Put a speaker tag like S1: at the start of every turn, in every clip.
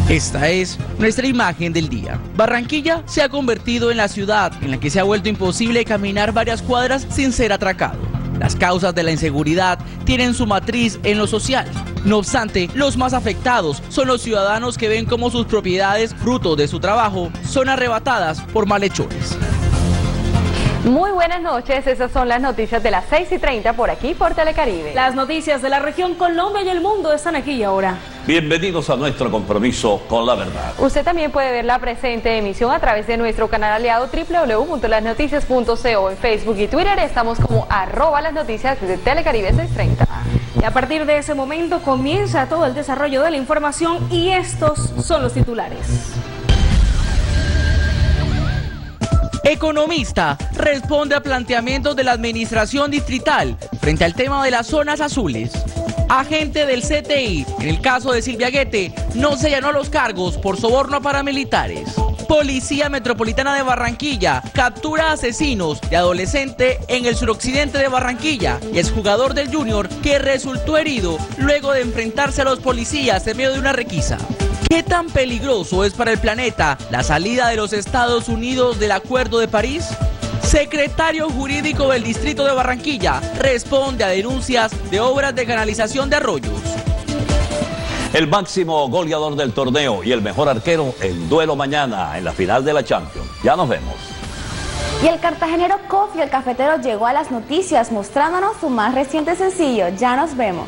S1: Esta es nuestra imagen del día. Barranquilla se ha convertido en la ciudad en la que se ha vuelto imposible caminar varias cuadras sin ser atracado. Las causas de la inseguridad tienen su matriz en lo social. No obstante, los más afectados son los ciudadanos que ven cómo sus propiedades, fruto de su trabajo, son arrebatadas por malhechores.
S2: Muy buenas noches, esas son las noticias de las 6:30 por aquí, por Telecaribe.
S3: Las noticias de la región, Colombia y el mundo están aquí y ahora.
S4: Bienvenidos a nuestro compromiso con la verdad.
S2: Usted también puede ver la presente emisión a través de nuestro canal aliado www.lasnoticias.co. En Facebook y Twitter estamos como @lasnoticias de Telecaribe 630.
S3: Y a partir de ese momento comienza todo el desarrollo de la información y estos son los titulares.
S1: Economista responde a planteamientos de la administración distrital frente al tema de las zonas azules. Agente del CTI, en el caso de Silvia Guete, no se allanó los cargos por soborno a paramilitares. Policía Metropolitana de Barranquilla captura asesinos de adolescente en el suroccidente de Barranquilla y exjugador del Junior que resultó herido luego de enfrentarse a los policías en medio de una requisa. ¿Qué tan peligroso es para el planeta la salida de los Estados Unidos del Acuerdo de París? Secretario jurídico del Distrito de Barranquilla responde a denuncias de obras de canalización de arroyos.
S4: El máximo goleador del torneo y el mejor arquero en duelo mañana en la final de la Champions. Ya nos vemos.
S5: Y el cartagenero Kofi, el cafetero, llegó a las noticias mostrándonos su más reciente sencillo. Ya nos vemos.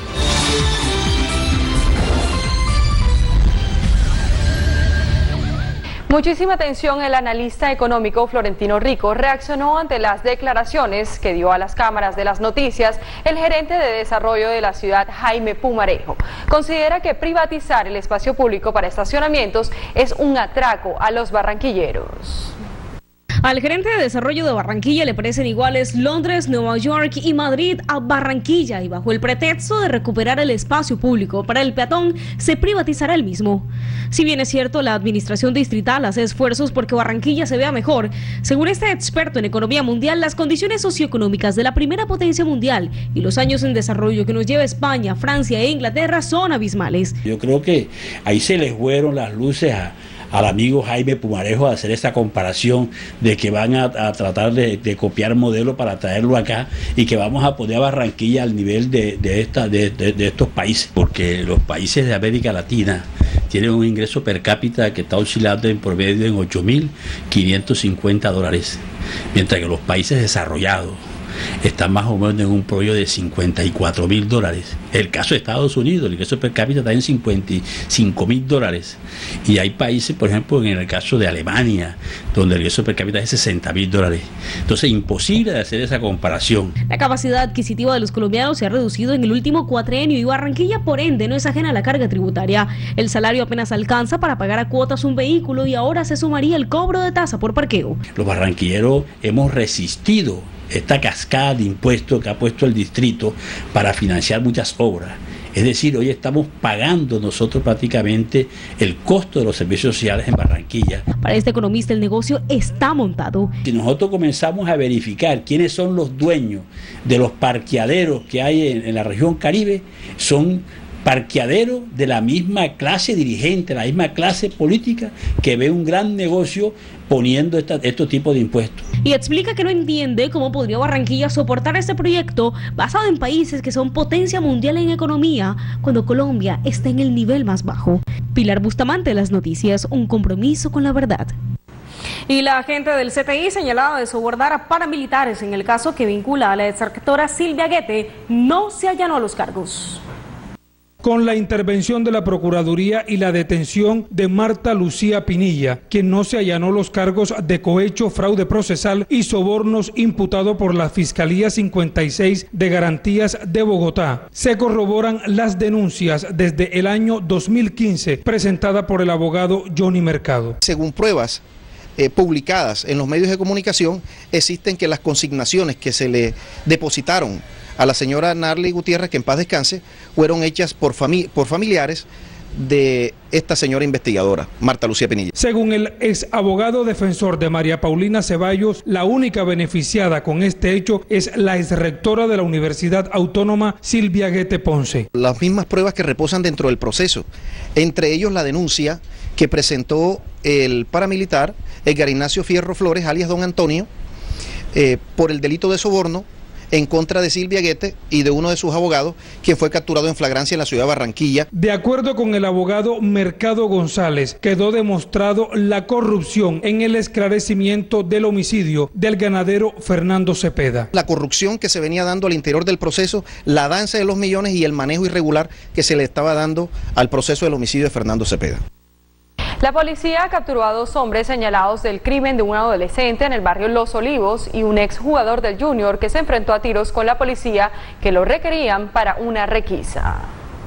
S2: Muchísima atención, el analista económico Florentino Rico reaccionó ante las declaraciones que dio a las cámaras de las noticias el gerente de desarrollo de la ciudad, Jaime Pumarejo. Considera que privatizar el espacio público para estacionamientos es un atraco a los barranquilleros.
S3: Al gerente de desarrollo de Barranquilla le parecen iguales Londres, Nueva York y Madrid a Barranquilla, y bajo el pretexto de recuperar el espacio público para el peatón se privatizará el mismo. Si bien es cierto, la administración distrital hace esfuerzos porque Barranquilla se vea mejor, según este experto en economía mundial, las condiciones socioeconómicas de la primera potencia mundial y los años en desarrollo que nos lleva España, Francia e Inglaterra son abismales.
S6: Yo creo que ahí se les fueron las luces al amigo Jaime Pumarejo a hacer esta comparación de que van a tratar de copiar modelo para traerlo acá y que vamos a poner a Barranquilla al nivel de estos países, porque los países de América Latina tienen un ingreso per cápita que está oscilando en promedio en $8.550, mientras que los países desarrollados están más o menos en un promedio de $54.000. El caso de Estados Unidos, el ingreso per cápita está en $55.000. Y hay países, por ejemplo, en el caso de Alemania, donde el ingreso per cápita es $60.000. Entonces, imposible de hacer esa comparación.
S3: La capacidad adquisitiva de los colombianos se ha reducido en el último cuatrienio y Barranquilla, por ende, no es ajena a la carga tributaria. El salario apenas alcanza para pagar a cuotas un vehículo y ahora se sumaría el cobro de tasa por parqueo.
S6: Los barranquilleros hemos resistido esta cascada de impuestos que ha puesto el distrito para financiar muchas obras. Es decir, hoy estamos pagando nosotros prácticamente el costo de los servicios sociales en Barranquilla.
S3: Para este economista el negocio está montado.
S6: Si nosotros comenzamos a verificar quiénes son los dueños de los parqueaderos que hay en la región Caribe, son parqueaderos de la misma clase dirigente, la misma clase política que ve un gran negocio poniendo estos tipos de impuestos.
S3: Y explica que no entiende cómo podría Barranquilla soportar este proyecto basado en países que son potencia mundial en economía, cuando Colombia está en el nivel más bajo. Pilar Bustamante, Las Noticias, un compromiso con la verdad. Y la agente del CTI señalada de sobornar a paramilitares en el caso que vincula a la exrectora Silvia Guete no se allanó a los cargos.
S7: Con la intervención de la Procuraduría y la detención de Marta Lucía Pinilla, quien no se allanó los cargos de cohecho, fraude procesal y sobornos imputado por la Fiscalía 56 de Garantías de Bogotá, se corroboran las denuncias desde el año 2015 presentada por el abogado Johnny Mercado.
S8: Según pruebas publicadas en los medios de comunicación, existen que las consignaciones que se le depositaron a la señora Narly Gutiérrez, que en paz descanse, fueron hechas por familiares de esta señora investigadora, Marta Lucía Pinilla.
S7: Según el ex abogado defensor de María Paulina Ceballos, la única beneficiada con este hecho es la ex rectora de la Universidad Autónoma Silvia Aguete Ponce.
S8: Las mismas pruebas que reposan dentro del proceso, entre ellos la denuncia que presentó el paramilitar Edgar Ignacio Fierro Flores, alias Don Antonio, por el delito de soborno en contra de Silvia Aguete y de uno de sus abogados, quien fue capturado en flagrancia en la ciudad de Barranquilla.
S7: De acuerdo con el abogado Mercado González, quedó demostrado la corrupción en el esclarecimiento del homicidio del ganadero Fernando Cepeda.
S8: La corrupción que se venía dando al interior del proceso, la danza de los millones y el manejo irregular que se le estaba dando al proceso del homicidio de Fernando Cepeda.
S2: La policía capturó a 2 hombres señalados del crimen de un adolescente en el barrio Los Olivos y un exjugador del Junior que se enfrentó a tiros con la policía que lo requerían para una requisa.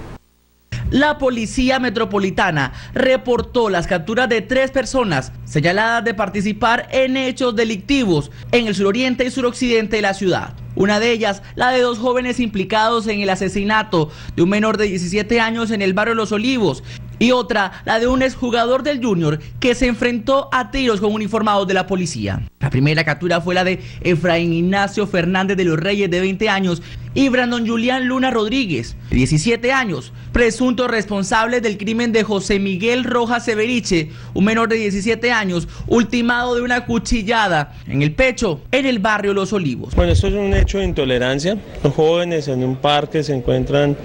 S1: La Policía Metropolitana reportó las capturas de 3 personas señaladas de participar en hechos delictivos en el suroriente y suroccidente de la ciudad. Una de ellas, la de 2 jóvenes implicados en el asesinato de un menor de 17 años en el barrio Los Olivos, y otra, la de un exjugador del Junior que se enfrentó a tiros con uniformados de la policía. La primera captura fue la de Efraín Ignacio Fernández de los Reyes, de 20 años, y Brandon Julián Luna Rodríguez, de 17 años, presuntos responsables del crimen de José Miguel Rojas Severiche, un menor de 17 años, ultimado de una cuchillada en el pecho en el barrio Los Olivos.
S9: Bueno, esto es un hecho de intolerancia. Los jóvenes en un parque se encuentran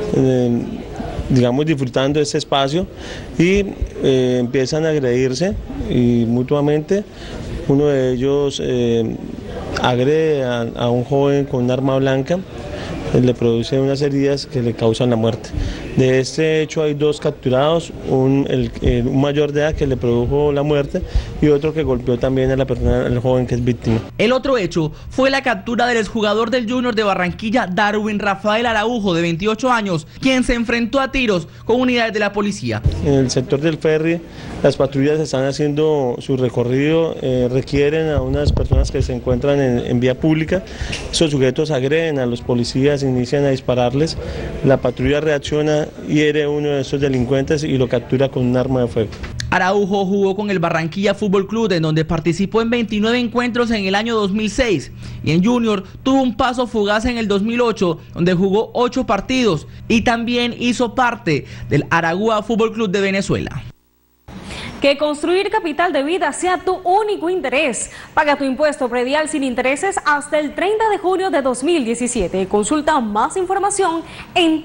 S9: digamos, disfrutando de este espacio y empiezan a agredirse y mutuamente. Uno de ellos agrede a un joven con un arma blanca, le produce unas heridas que le causan la muerte. De este hecho hay 2 capturados, un mayor de edad que le produjo la muerte y otro que golpeó también a la persona, al joven que es víctima.
S1: El otro hecho fue la captura del exjugador del Junior de Barranquilla, Darwin Rafael Araujo, de 28 años, quien se enfrentó a tiros con unidades de la policía.
S9: En el sector del ferry, las patrullas están haciendo su recorrido, requieren a unas personas que se encuentran en vía pública. Esos sujetos agreden a los policías, inician a dispararles, la patrulla reacciona, hiere a uno de esos delincuentes y lo captura con un arma de fuego.
S1: Araujo jugó con el Barranquilla Fútbol Club, en donde participó en 29 encuentros en el año 2006, y en Junior tuvo un paso fugaz en el 2008, donde jugó 8 partidos y también hizo parte del Aragua Fútbol Club de Venezuela.
S3: Que construir capital de vida sea tu único interés. Paga tu impuesto predial sin intereses hasta el 30 de junio de 2017. Consulta más información en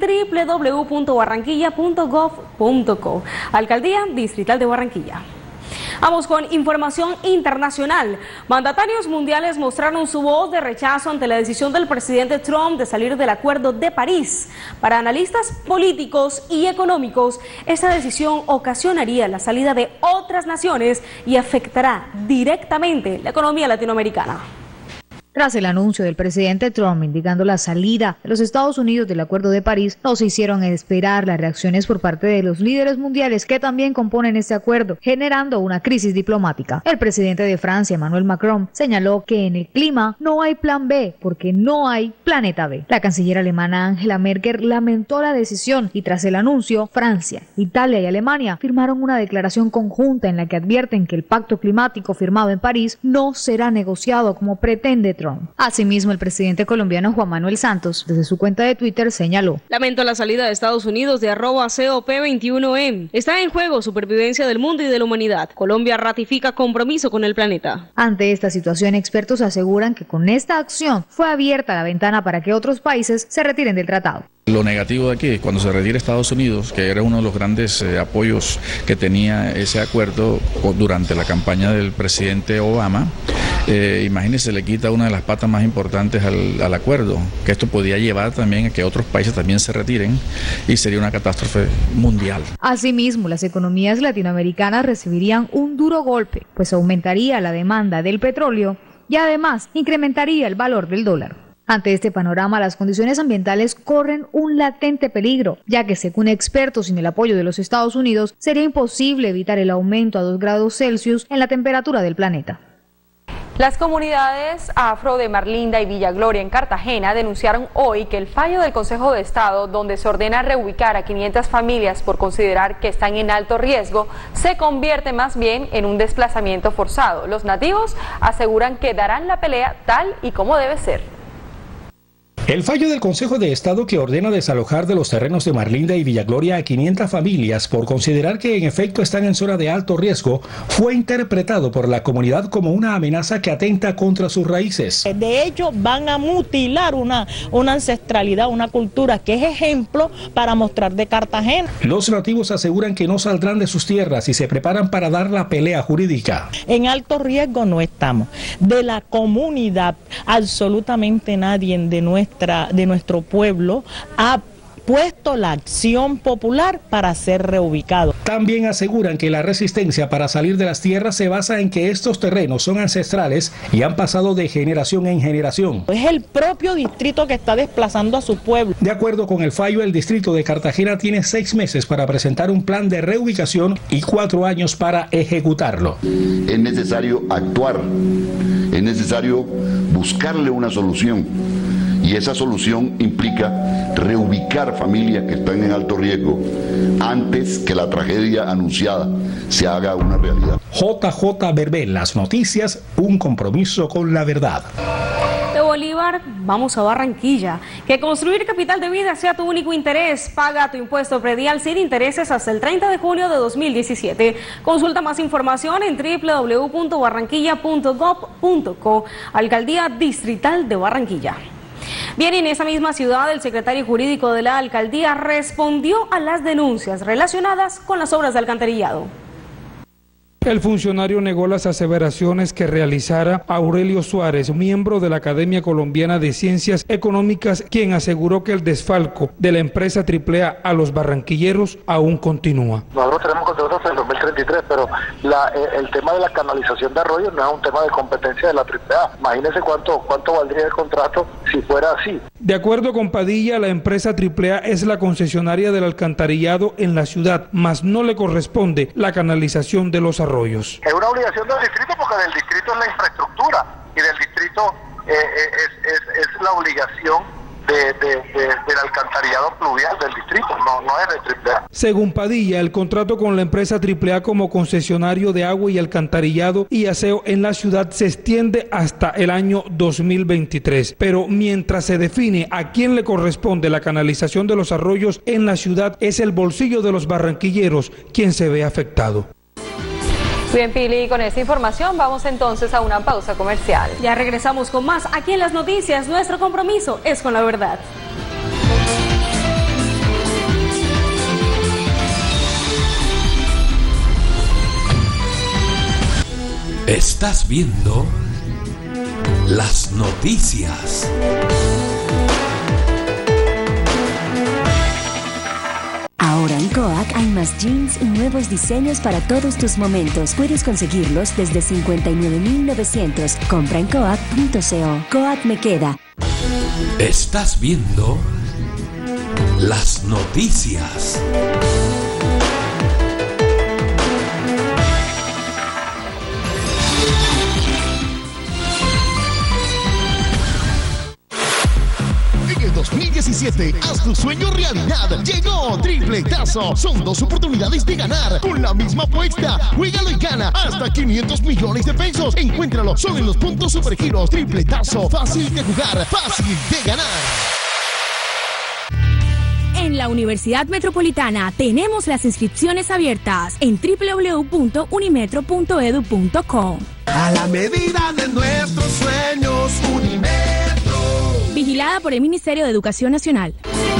S3: www.barranquilla.gov.co. Alcaldía Distrital de Barranquilla. Vamos con información internacional. Mandatarios mundiales mostraron su voz de rechazo ante la decisión del presidente Trump de salir del Acuerdo de París. Para analistas políticos y económicos, esta decisión ocasionaría la salida de otras naciones y afectará directamente la economía latinoamericana.
S10: Tras el anuncio del presidente Trump indicando la salida de los Estados Unidos del Acuerdo de París, no se hicieron esperar las reacciones por parte de los líderes mundiales que también componen este acuerdo, generando una crisis diplomática. El presidente de Francia, Emmanuel Macron, señaló que en el clima no hay plan B porque no hay planeta B. La canciller alemana Angela Merkel lamentó la decisión y tras el anuncio, Francia, Italia y Alemania firmaron una declaración conjunta en la que advierten que el pacto climático firmado en París no será negociado como pretende Trump. Asimismo, el presidente colombiano Juan Manuel Santos, desde su cuenta de Twitter, señaló:
S3: Lamento la salida de Estados Unidos de @COP21M. Está en juego supervivencia del mundo y de la humanidad. Colombia ratifica compromiso con el planeta.
S10: Ante esta situación, expertos aseguran que con esta acción fue abierta la ventana para que otros países se retiren del tratado.
S11: Lo negativo de aquí es cuando se retira Estados Unidos, que era uno de los grandes apoyos que tenía ese acuerdo durante la campaña del presidente Obama. Imagínense, le quita una de las patas más importantes al acuerdo, que esto podía llevar también a que otros países también se retiren y sería una catástrofe mundial.
S10: Asimismo, las economías latinoamericanas recibirían un duro golpe, pues aumentaría la demanda del petróleo y además incrementaría el valor del dólar. Ante este panorama, las condiciones ambientales corren un latente peligro, ya que según expertos, sin el apoyo de los Estados Unidos, sería imposible evitar el aumento a 2 grados Celsius en la temperatura del planeta.
S2: Las comunidades afro de Marlinda y Villa Gloria en Cartagena denunciaron hoy que el fallo del Consejo de Estado, donde se ordena reubicar a 500 familias por considerar que están en alto riesgo, se convierte más bien en un desplazamiento forzado. Los nativos aseguran que darán la pelea tal y como debe ser.
S12: El fallo del Consejo de Estado que ordena desalojar de los terrenos de Marlinda y Villa Gloria a 500 familias por considerar que en efecto están en zona de alto riesgo fue interpretado por la comunidad como una amenaza que atenta contra sus raíces.
S13: De hecho, van a mutilar una ancestralidad, una cultura que es ejemplo para mostrar de Cartagena.
S12: Los nativos aseguran que no saldrán de sus tierras y se preparan para dar la pelea jurídica.
S13: En alto riesgo no estamos. De la comunidad, absolutamente nadie de nuestro pueblo ha puesto la acción popular para ser reubicado.
S12: También aseguran que la resistencia para salir de las tierras se basa en que estos terrenos son ancestrales y han pasado de generación en generación.
S13: Es el propio distrito que está desplazando a su pueblo.
S12: De acuerdo con el fallo, el distrito de Cartagena tiene 6 meses para presentar un plan de reubicación y 4 años para ejecutarlo.
S14: Es necesario actuar, es necesario buscarle una solución. Y esa solución implica reubicar familias que están en alto riesgo antes que la tragedia anunciada se haga una realidad.
S12: JJ Verbel, las noticias, un compromiso con la verdad.
S3: De Bolívar, vamos a Barranquilla. Que construir capital de vida sea tu único interés. Paga tu impuesto predial sin intereses hasta el 30 de junio de 2017. Consulta más información en www.barranquilla.gov.co. Alcaldía Distrital de Barranquilla. Bien, en esa misma ciudad, el secretario jurídico de la alcaldía respondió a las denuncias relacionadas con las obras de alcantarillado.
S7: El funcionario negó las aseveraciones que realizara Aurelio Suárez, miembro de la Academia Colombiana de Ciencias Económicas, quien aseguró que el desfalco de la empresa AAA a los barranquilleros aún continúa.
S15: Nosotros tenemos contratos hasta el 2033, pero el tema de la canalización de arroyos no es un tema de competencia de la AAA. Imagínense cuánto valdría el contrato si fuera así.
S7: De acuerdo con Padilla, la empresa AAA es la concesionaria del alcantarillado en la ciudad, mas no le corresponde la canalización de los arroyos.
S15: Es una obligación del distrito porque del distrito es la infraestructura y del distrito es la obligación del alcantarillado pluvial del distrito, no es de AAA.
S7: Según Padilla, el contrato con la empresa AAA como concesionario de agua y alcantarillado y aseo en la ciudad se extiende hasta el año 2023. Pero mientras se define a quién le corresponde la canalización de los arroyos en la ciudad, es el bolsillo de los barranquilleros quien se ve afectado.
S2: Bien, Pili, con esta información vamos entonces a una pausa comercial.
S3: Ya regresamos con más aquí en Las Noticias. Nuestro compromiso es con la verdad.
S16: Estás viendo Las Noticias.
S17: Ahora en Coac hay más jeans y nuevos diseños para todos tus momentos. Puedes conseguirlos desde 59.900. Compra en coac.co. Coac me queda.
S16: Estás viendo Las Noticias.
S18: En el 2017, haz tu sueño realidad. Llegó Tripletazo. Son 2 oportunidades de ganar con la misma apuesta. Juégalo y gana hasta 500 millones de pesos. Encuéntralo solo en los puntos Supergiros. Tripletazo. Fácil de jugar, fácil de ganar.
S19: En la Universidad Metropolitana tenemos las inscripciones abiertas en www.unimetro.edu.co.
S18: A la medida de nuestros sueños, Unimetro.
S19: Vigilada por el Ministerio de Educación Nacional.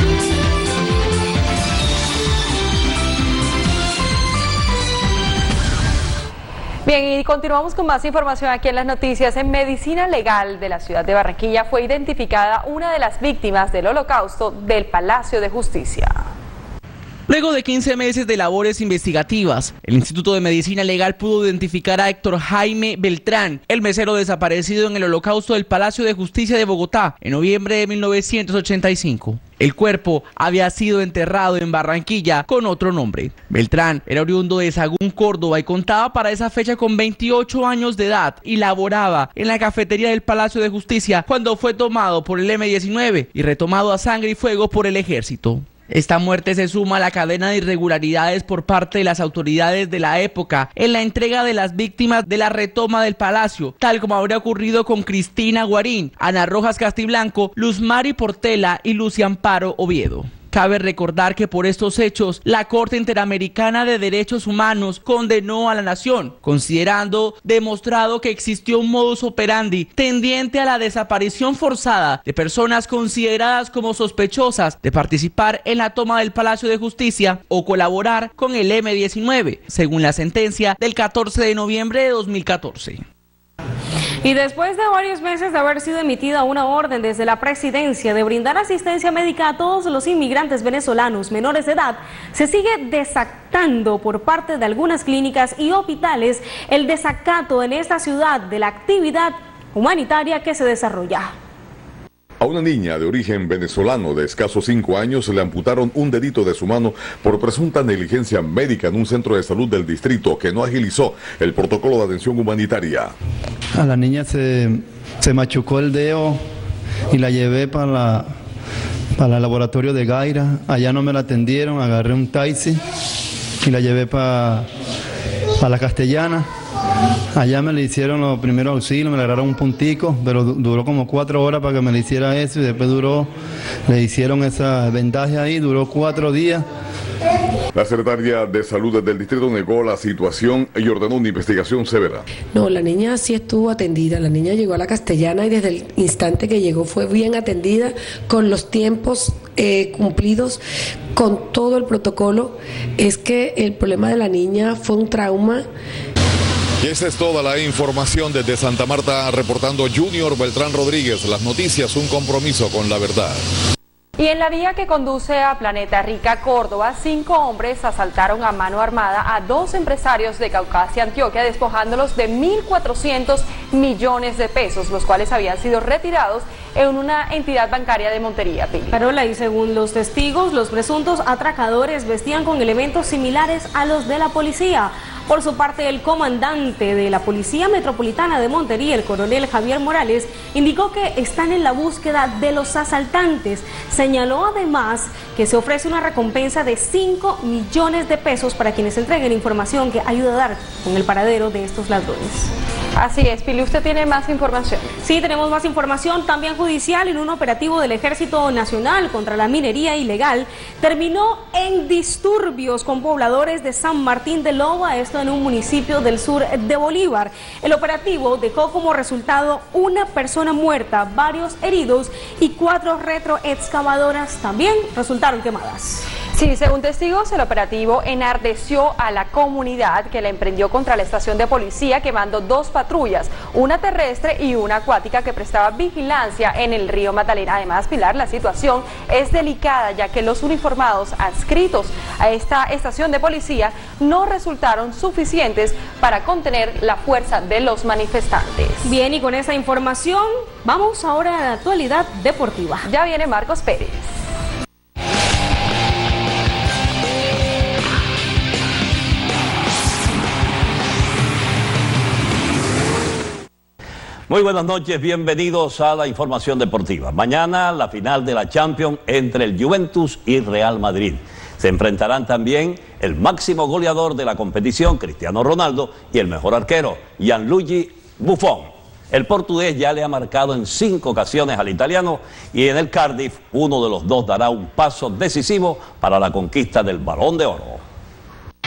S2: Bien, y continuamos con más información aquí en Las Noticias. En Medicina Legal de la ciudad de Barranquilla fue identificada una de las víctimas del Holocausto del Palacio de Justicia.
S1: Luego de 15 meses de labores investigativas, el Instituto de Medicina Legal pudo identificar a Héctor Jaime Beltrán, el mesero desaparecido en el Holocausto del Palacio de Justicia de Bogotá en noviembre de 1985. El cuerpo había sido enterrado en Barranquilla con otro nombre. Beltrán era oriundo de Sagún, Córdoba, y contaba para esa fecha con 28 años de edad y laboraba en la cafetería del Palacio de Justicia cuando fue tomado por el M-19 y retomado a sangre y fuego por el ejército. Esta muerte se suma a la cadena de irregularidades por parte de las autoridades de la época en la entrega de las víctimas de la retoma del palacio, tal como habría ocurrido con Cristina Guarín, Ana Rojas Castiblanco, Luz Mari Portela y Lucia Amparo Oviedo. Cabe recordar que por estos hechos, la Corte Interamericana de Derechos Humanos condenó a la nación, considerando demostrado que existió un modus operandi tendiente a la desaparición forzada de personas consideradas como sospechosas de participar en la toma del Palacio de Justicia o colaborar con el M-19, según la sentencia del 14 de noviembre de 2014.
S3: Y después de varios meses de haber sido emitida una orden desde la presidencia de brindar asistencia médica a todos los inmigrantes venezolanos menores de edad, se sigue desacatando por parte de algunas clínicas y hospitales el desacato en esta ciudad de la actividad humanitaria que se desarrolla.
S20: A una niña de origen venezolano de escasos 5 años le amputaron un dedito de su mano por presunta negligencia médica en un centro de salud del distrito que no agilizó el protocolo de atención humanitaria.
S21: A la niña se machucó el dedo y la llevé para el laboratorio de Gaira. Allá no me la atendieron, agarré un taxi y la llevé para la Castellana. Allá me le hicieron los primeros auxilios, me le agarraron un puntico, pero duró como 4 horas para que me le hiciera eso y después le hicieron esa vendaje ahí, duró 4 días.
S20: La secretaria de Salud del distrito negó la situación y ordenó una investigación severa.
S22: No, la niña sí estuvo atendida, la niña llegó a la Castellana y desde el instante que llegó fue bien atendida, con los tiempos cumplidos, con todo el protocolo. Es que el problema de la niña fue un trauma.
S20: Y esta es toda la información desde Santa Marta, reportando Junior Beltrán Rodríguez. Las noticias, un compromiso con la verdad.
S2: Y en la vía que conduce a Planeta Rica, Córdoba, 5 hombres asaltaron a mano armada a 2 empresarios de Caucasia, Antioquia, despojándolos de 1.400 millones de pesos, los cuales habían sido retirados en una entidad bancaria de Montería, Pili.
S3: Carola, y según los testigos, los presuntos atracadores vestían con elementos similares a los de la policía. Por su parte, el comandante de la Policía Metropolitana de Montería, el coronel Javier Morales, indicó que están en la búsqueda de los asaltantes. Señaló además que se ofrece una recompensa de 5 millones de pesos para quienes entreguen información que ayude a dar con el paradero de estos ladrones.
S2: Así es, Pili, ¿usted tiene más información?
S3: Sí, tenemos más información también judicial. En un operativo del Ejército Nacional contra la minería ilegal, terminó en disturbios con pobladores de San Martín de Loba, esto en un municipio del sur de Bolívar. El operativo dejó como resultado una persona muerta, varios heridos y 4 retroexcavadoras también resultaron quemadas.
S2: Sí, según testigos, el operativo enardeció a la comunidad que la emprendió contra la estación de policía, quemando 2 patrullas, una terrestre y una acuática que prestaba vigilancia en el río Magdalena. Además, Pilar, la situación es delicada, ya que los uniformados adscritos a esta estación de policía no resultaron suficientes para contener la fuerza de los manifestantes.
S3: Bien, y con esa información vamos ahora a la actualidad deportiva.
S2: Ya viene Marcos Pérez.
S4: Muy buenas noches, bienvenidos a la información deportiva. Mañana la final de la Champions entre el Juventus y Real Madrid. Se enfrentarán también el máximo goleador de la competición, Cristiano Ronaldo, y el mejor arquero, Gianluigi Buffon. El portugués ya le ha marcado en 5 ocasiones al italiano y en el Cardiff uno de los dos dará un paso decisivo para la conquista del Balón de Oro.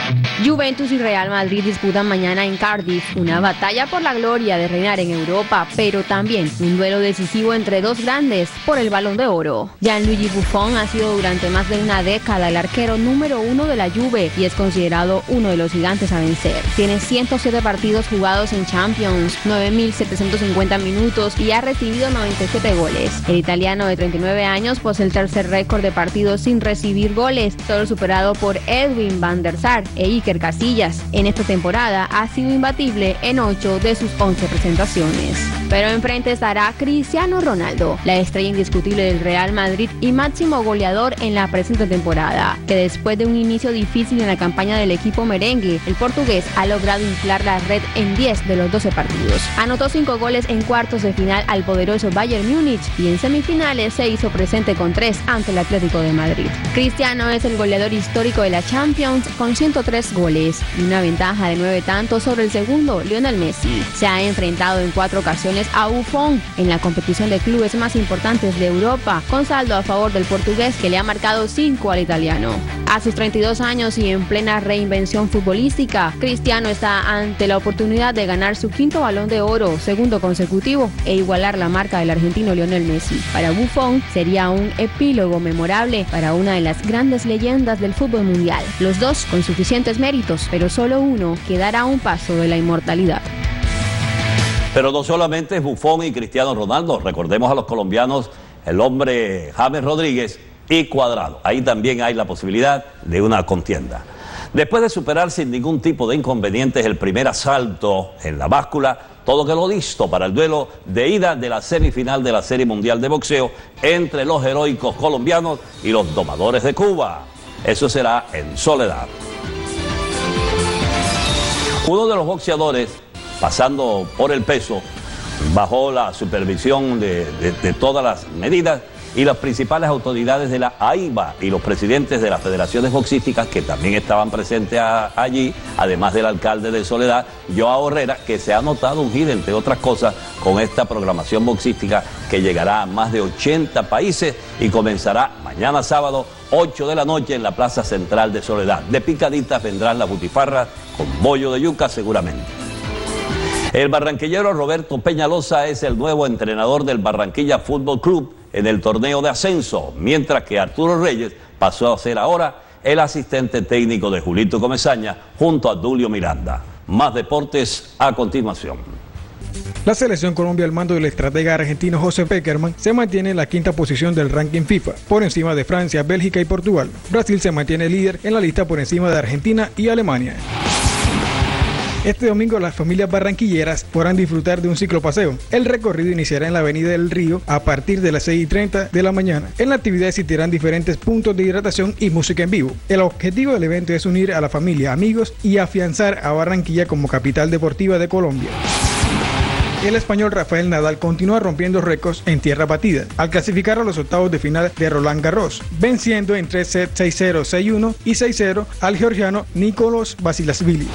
S5: Juventus y Real Madrid disputan mañana en Cardiff una batalla por la gloria de reinar en Europa, pero también un duelo decisivo entre dos grandes por el Balón de Oro. Gianluigi Buffon ha sido durante más de una década el arquero número 1 de la Juve y es considerado uno de los gigantes a vencer. Tiene 107 partidos jugados en Champions, 9.750 minutos y ha recibido 97 goles. El italiano de 39 años posee el tercer récord de partidos sin recibir goles, solo superado por Edwin van der Sar e Iker Casillas. En esta temporada ha sido imbatible en 8 de sus 11 presentaciones. Pero enfrente estará Cristiano Ronaldo, la estrella indiscutible del Real Madrid y máximo goleador en la presente temporada, que después de un inicio difícil en la campaña del equipo merengue, el portugués ha logrado inflar la red en 10 de los 12 partidos. Anotó 5 goles en cuartos de final al poderoso Bayern Múnich y en semifinales se hizo presente con 3 ante el Atlético de Madrid. Cristiano es el goleador histórico de la Champions con 103 goles y una ventaja de 9 tantos sobre el segundo, Lionel Messi. Se ha enfrentado en 4 ocasiones a Buffon en la competición de clubes más importantes de Europa, con saldo a favor del portugués que le ha marcado 5 al italiano. A sus 32 años y en plena reinvención futbolística, Cristiano está ante la oportunidad de ganar su 5º Balón de Oro, segundo consecutivo, e igualar la marca del argentino Lionel Messi. Para Buffon sería un epílogo memorable para una de las grandes leyendas del fútbol mundial. Los dos con suficientes méritos, pero solo uno quedará a un paso de la inmortalidad.
S4: Pero no solamente es Buffon y Cristiano Ronaldo, recordemos a los colombianos, el hombre James Rodríguez y Cuadrado. Ahí también hay la posibilidad de una contienda. Después de superar sin ningún tipo de inconvenientes el primer asalto en la báscula, todo quedó listo para el duelo de ida de la semifinal de la Serie Mundial de Boxeo entre los heroicos colombianos y los domadores de Cuba. Eso será en Soledad. Uno de los boxeadores, pasando por el peso, bajo la supervisión de todas las medidas, y las principales autoridades de la AIBA y los presidentes de las federaciones boxísticas que también estaban presentes allí, además del alcalde de Soledad, Joao Herrera, que se ha notado un giro, entre otras cosas, con esta programación boxística que llegará a más de 80 países y comenzará mañana sábado, 8 de la noche en la Plaza Central de Soledad. De picaditas vendrán las butifarras con bollo de yuca seguramente. El barranquillero Roberto Peñalosa es el nuevo entrenador del Barranquilla Fútbol Club en el torneo de ascenso, mientras que Arturo Reyes pasó a ser ahora el asistente técnico de Julito Comesaña junto a Dulio Miranda. Más deportes a continuación.
S7: La selección Colombia al mando del estratega argentino José Peckerman se mantiene en la 5ª posición del ranking FIFA, por encima de Francia, Bélgica y Portugal. Brasil se mantiene líder en la lista por encima de Argentina y Alemania. Este domingo las familias barranquilleras podrán disfrutar de un ciclopaseo. El recorrido iniciará en la Avenida del Río a partir de las 6:30 de la mañana. En la actividad existirán diferentes puntos de hidratación y música en vivo. El objetivo del evento es unir a la familia, amigos y afianzar a Barranquilla como capital deportiva de Colombia. El español Rafael Nadal continúa rompiendo récords en tierra batida, al clasificar a los octavos de final de Roland Garros, venciendo en 3 sets 6-0, 6-1 y 6-0 al georgiano Nicolas Basilashvili.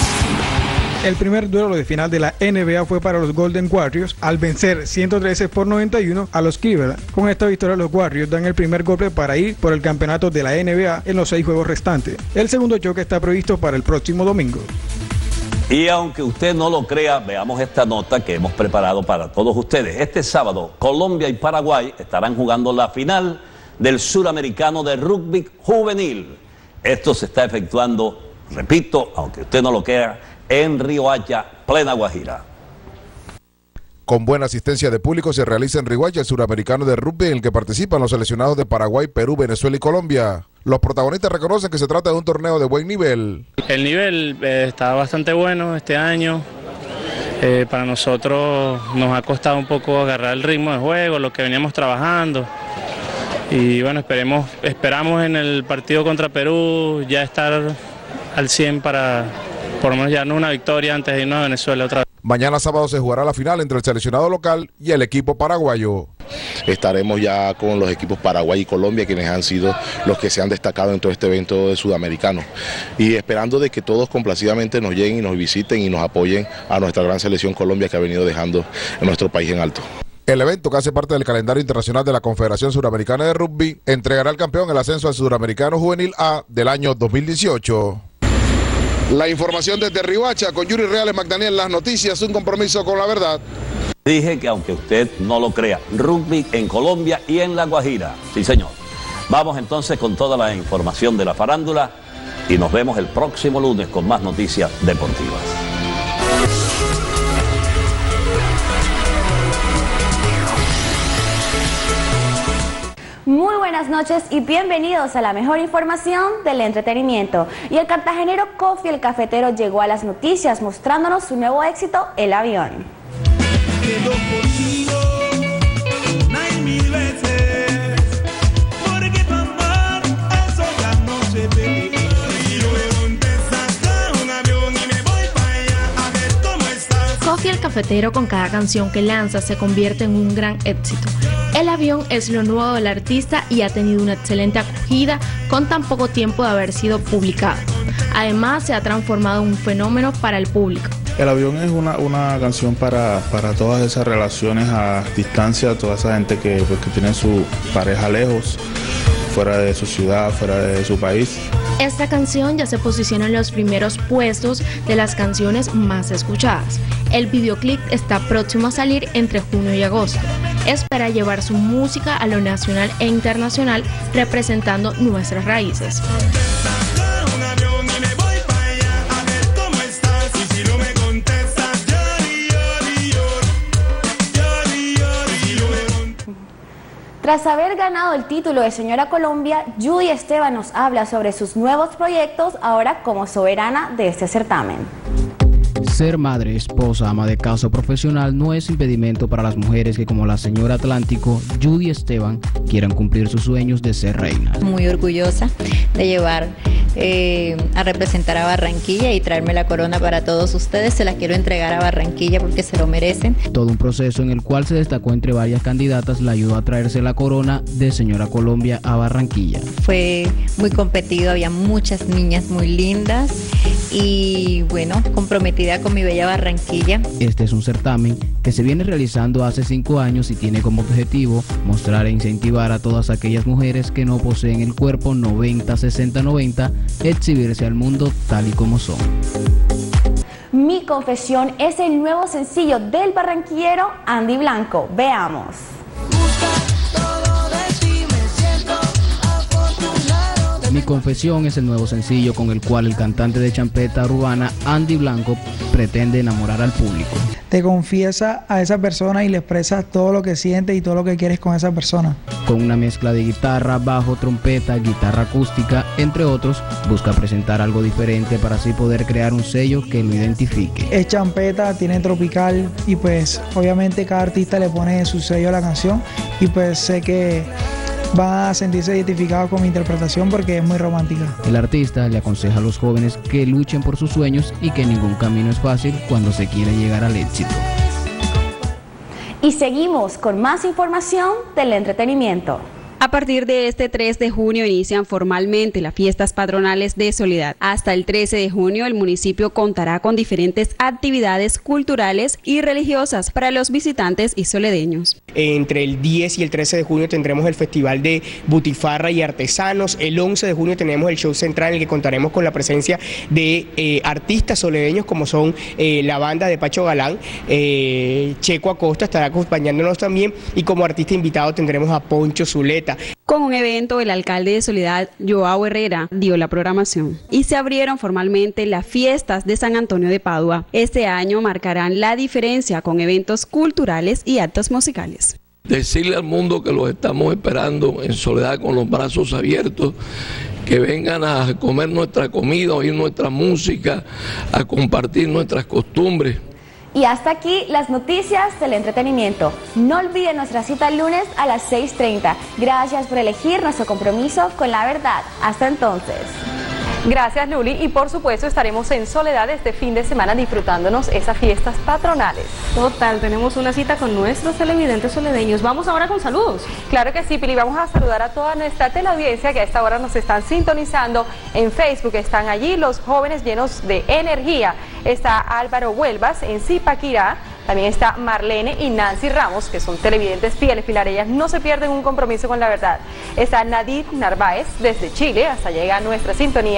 S7: El primer duelo de final de la NBA fue para los Golden Warriors al vencer 113-91 a los Cleveland. Con esta victoria los Warriors dan el primer golpe para ir por el campeonato de la NBA en los 6 juegos restantes. El segundo choque está previsto para el próximo domingo.
S4: Y aunque usted no lo crea, veamos esta nota que hemos preparado para todos ustedes. Este sábado, Colombia y Paraguay estarán jugando la final del Suramericano de Rugby Juvenil. Esto se está efectuando, repito, aunque usted no lo crea, en Riohacha, plena Guajira.
S6: Con buena asistencia de público se realiza en Riohacha el Suramericano de Rugby, en el que participan los seleccionados de Paraguay, Perú, Venezuela y Colombia. Los protagonistas reconocen que se trata de un torneo de buen nivel.
S23: El nivel está bastante bueno este año. Para nosotros nos ha costado un poco agarrar el ritmo de juego, lo que veníamos trabajando. Y bueno, esperamos en el partido contra Perú ya estar al 100 para por lo menos llevarnos una victoria antes de irnos a Venezuela otra vez.
S6: Mañana sábado se jugará la final entre el seleccionado local y el equipo paraguayo.
S24: Estaremos ya con los equipos Paraguay y Colombia, quienes han sido los que se han destacado en todo este evento de sudamericano. Y esperando de que todos complacidamente nos lleguen y nos visiten y nos apoyen a nuestra gran selección Colombia, que ha venido dejando a nuestro país en alto.
S6: El evento, que hace parte del calendario internacional de la Confederación Suramericana de Rugby, entregará al campeón el ascenso al Suramericano Juvenil A del año 2018. La información desde Riohacha con Yuri Reales Magdaniel, las noticias, un compromiso con la verdad.
S4: Dije que aunque usted no lo crea, rugby en Colombia y en La Guajira. Sí, señor. Vamos entonces con toda la información de la farándula y nos vemos el próximo lunes con más noticias deportivas.
S8: Muy buenas noches y bienvenidos a la mejor información del entretenimiento. Y el cartagenero Kofi el Cafetero llegó a las noticias mostrándonos su nuevo éxito, El Avión.
S9: Kofi el Cafetero, con cada canción que lanza, se convierte en un gran éxito. El Avión es lo nuevo del artista y ha tenido una excelente acogida con tan poco tiempo de haber sido publicado. Además, se ha transformado en un fenómeno para el público.
S10: El Avión es una canción para todas esas relaciones a distancia, toda esa gente que tiene su pareja lejos, fuera de su ciudad, fuera de su país.
S9: Esta canción ya se posiciona en los primeros puestos de las canciones más escuchadas. El videoclip está próximo a salir entre junio y agosto. Espera llevar su música a lo nacional e internacional, representando nuestras raíces.
S8: Tras haber ganado el título de Señora Colombia, Judy Esteban nos habla sobre sus nuevos proyectos ahora como soberana de este certamen.
S11: Ser madre, esposa, ama de casa o profesional no es impedimento para las mujeres que, como la señora Atlántico, Judy Esteban, quieran cumplir sus sueños de ser reinas.
S25: Muy orgullosa de llevar a representar a Barranquilla y traerme la corona para todos ustedes. Se la quiero entregar a Barranquilla porque se lo merecen.
S11: Todo un proceso en el cual se destacó entre varias candidatas la ayudó a traerse la corona de Señora Colombia a Barranquilla.
S25: Fue muy competido, había muchas niñas muy lindas y bueno, comprometida con mi bella Barranquilla.
S11: Este es un certamen que se viene realizando hace 5 años y tiene como objetivo mostrar e incentivar a todas aquellas mujeres que no poseen el cuerpo 90-60-90, exhibirse al mundo tal y como son.
S8: Mi confesión es el nuevo sencillo del barranquillero Andy Blanco. Veamos.
S11: Mi confesión es el nuevo sencillo con el cual el cantante de champeta urbana Andy Blanco pretende enamorar al público.
S26: Te confiesa a esa persona y le expresas todo lo que sientes y todo lo que quieres con esa persona.
S11: Con una mezcla de guitarra, bajo, trompeta, guitarra acústica, entre otros, busca presentar algo diferente para así poder crear un sello que lo identifique.
S26: Es champeta, tiene tropical y pues obviamente cada artista le pone su sello a la canción y pues sé que van a sentirse identificados con mi interpretación porque es muy romántica.
S11: El artista le aconseja a los jóvenes que luchen por sus sueños y que ningún camino es fácil cuando se quiere llegar al éxito.
S8: Y seguimos con más información del entretenimiento.
S27: A partir de este 3 de junio inician formalmente las fiestas patronales de Soledad. Hasta el 13 de junio el municipio contará con diferentes actividades culturales y religiosas para los visitantes y soledeños.
S28: Entre el 10 y el 13 de junio tendremos el Festival de Butifarra y Artesanos. El 11 de junio tenemos el show central en el que contaremos con la presencia de artistas soledeños como son la banda de Pacho Galán. Checo Acosta estará acompañándonos también y como artista invitado tendremos a Poncho Zuleta.
S27: Con un evento, el alcalde de Soledad, Joao Herrera, dio la programación y se abrieron formalmente las fiestas de San Antonio de Padua. Este año marcarán la diferencia con eventos culturales y actos musicales.
S29: Decirle al mundo que los estamos esperando en Soledad con los brazos abiertos, que vengan a comer nuestra comida, oír nuestra música, a compartir nuestras costumbres.
S8: Y hasta aquí las noticias del entretenimiento. No olviden nuestra cita el lunes a las 6:30. Gracias por elegir nuestro compromiso con la verdad. Hasta entonces.
S2: Gracias, Luli, y por supuesto estaremos en Soledad este fin de semana disfrutándonos esas fiestas patronales.
S3: Total, tenemos una cita con nuestros televidentes soledeños. Vamos ahora con saludos.
S2: Claro que sí, Pili, vamos a saludar a toda nuestra teleaudiencia que a esta hora nos están sintonizando en Facebook. Están allí los jóvenes llenos de energía. Está Álvaro Huelvas en Zipaquirá. También está Marlene y Nancy Ramos, que son televidentes fieles, Pilar. Ellas no se pierden un compromiso con la verdad. Está Nadine Narváez desde Chile, hasta llega nuestra sintonía.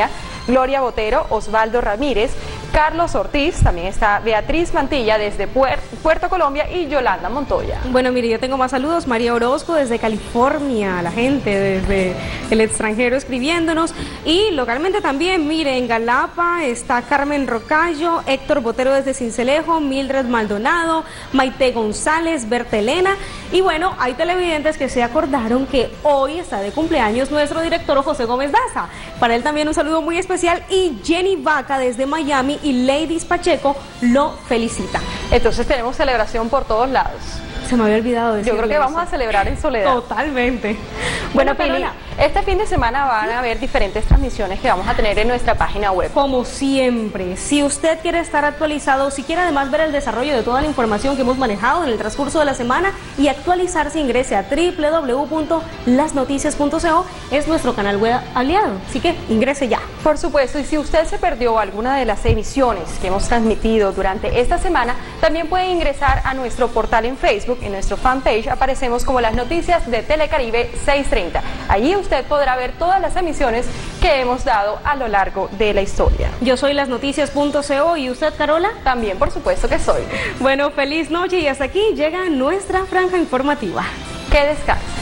S2: Gloria Botero, Osvaldo Ramírez, Carlos Ortiz, también está Beatriz Mantilla desde Puerto Colombia y Yolanda Montoya.
S3: Bueno, mire, yo tengo más saludos. María Orozco desde California, la gente desde el extranjero escribiéndonos. Y localmente también, mire, en Galapa está Carmen Rocayo, Héctor Botero desde Cincelejo, Mildred Maldonado, Maite González, Berta Elena. Y bueno, hay televidentes que se acordaron que hoy está de cumpleaños nuestro director José Gómez Daza. Para él también un saludo muy especial, y Jenny Vaca desde Miami y Ladies Pacheco lo felicita.
S2: Entonces tenemos celebración por todos lados.
S3: Se me había olvidado decirle.
S2: Yo creo que vamos a celebrar en soledad.
S3: Totalmente.
S2: Bueno, Pili, este fin de semana van a haber diferentes transmisiones que vamos a tener en nuestra página web.
S3: Como siempre, si usted quiere estar actualizado, si quiere además ver el desarrollo de toda la información que hemos manejado en el transcurso de la semana y actualizarse, ingrese a www.lasnoticias.co, es nuestro canal web aliado, así que ingrese ya.
S2: Por supuesto, y si usted se perdió alguna de las emisiones que hemos transmitido durante esta semana, también puede ingresar a nuestro portal en Facebook. En nuestro fanpage aparecemos como Las Noticias de Telecaribe 630. Allí usted podrá ver todas las emisiones que hemos dado a lo largo de la historia.
S3: Yo soy lasnoticias.co, ¿y usted, Carola?
S2: También, por supuesto que soy.
S3: Bueno, feliz noche, y hasta aquí llega nuestra franja informativa.
S2: Que descanse.